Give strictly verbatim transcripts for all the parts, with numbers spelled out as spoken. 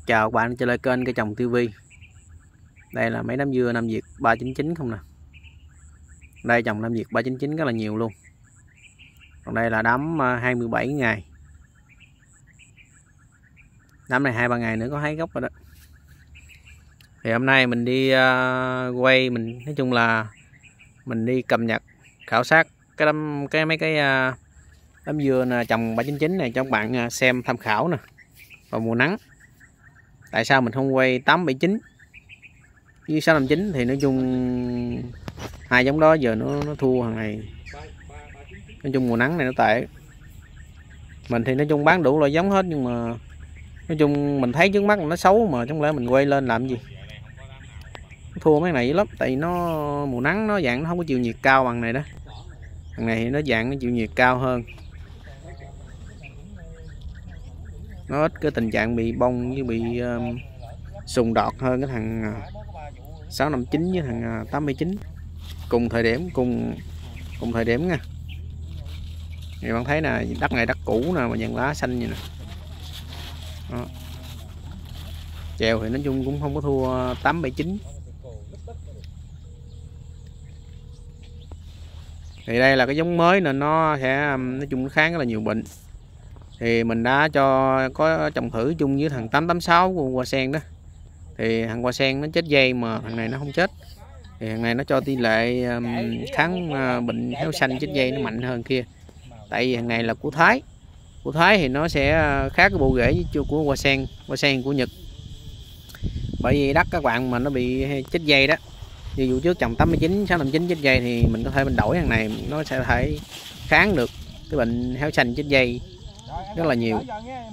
Chào các bạn trở lại kênh Cây Trồng ti vi. Đây là mấy đám dưa Nam Việt ba chín chín không nè. Đây trồng Nam Việt ba chín chín rất là nhiều luôn. Còn đây là đám hai mươi bảy ngày. Đám này hai ba ngày nữa có thấy gốc rồi đó. Thì hôm nay mình đi uh, quay mình nói chung là mình đi cập nhật khảo sát cái đám cái mấy cái uh, đám dưa nè, trồng ba chín chín này cho các bạn uh, xem tham khảo nè. Vào mùa nắng. Tại sao mình không quay tám bảy chín với sáu năm chín thì nói chung hai giống đó giờ nó nó thua hàng ngày. Nói chung mùa nắng này nó tệ. Mình thì nói chung bán đủ loại giống hết, nhưng mà nói chung mình thấy trước mắt nó xấu mà chẳng lẽ mình quay lên làm gì. Nó thua mấy này dữ lắm, tại vì nó mùa nắng nó dạng nó không có chịu nhiệt cao bằng này đó. Thằng này thì nó dạng nó chịu nhiệt cao hơn, nó ít cái tình trạng bị bông với bị um, sùng đọt hơn cái thằng sáu năm chín với thằng tám mươi chín cùng thời điểm cùng cùng thời điểm nha. Thì bạn thấy nè, đất này đất cũ nè mà dàn lá xanh như nè. Đó. Chèo thì nói chung cũng không có thua tám bảy chín. Thì đây là cái giống mới nên nó sẽ nói chung nó kháng rất là nhiều bệnh. Thì mình đã cho có trồng thử chung với thằng tám tám sáu của Hoa Sen đó. Thì thằng Hoa Sen nó chết dây mà thằng này nó không chết. Thì thằng này nó cho tỷ lệ um, kháng uh, bệnh héo xanh chết dây nó mạnh hơn kia. Tại vì thằng này là của Thái. Của Thái thì nó sẽ khác cái bộ rễ của Hoa Sen, Hoa Sen của Nhật. Bởi vì đất các bạn mà nó bị chết dây đó, như vụ trước trồng tám mươi chín, sáu năm chín chết dây thì mình có thể mình đổi thằng này, nó sẽ thể kháng được cái bệnh héo xanh chết dây rất là nhiều.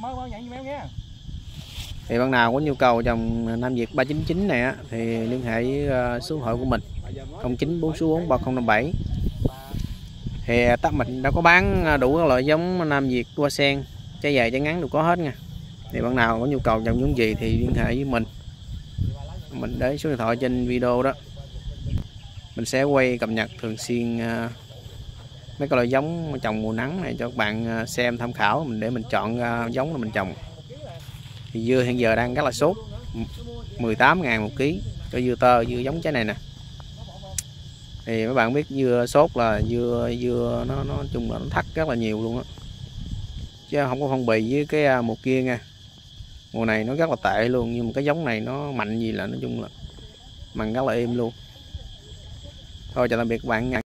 Thì bạn nào có nhu cầu trồng Nam Việt ba chín chín này á, thì liên hệ với số điện thoại của mình không chín bốn sáu bốn ba không năm bảy. Thì tất mình đã có bán đủ các loại giống Nam Việt Hoa Sen, trái dài trái ngắn đều có hết nha. Thì bạn nào có nhu cầu trồng giống gì thì liên hệ với mình. Mình để số điện thoại trên video đó. Mình sẽ quay cập nhật thường xuyên mấy cái loại giống trồng mùa nắng này cho các bạn xem tham khảo, mình để mình chọn giống là mình trồng. Thì dưa hiện giờ đang rất là sốt, mười tám ngàn một ký cho dưa tơ, dưa giống trái này nè. Thì mấy bạn biết dưa sốt là dưa dưa nó nó chung là nó thắt rất là nhiều luôn á, chứ không có phân bì với cái mùa kia nha. Mùa này nó rất là tệ luôn, nhưng mà cái giống này nó mạnh gì là nói chung là mặn rất là êm luôn. Thôi chào tạm biệt các bạn nha.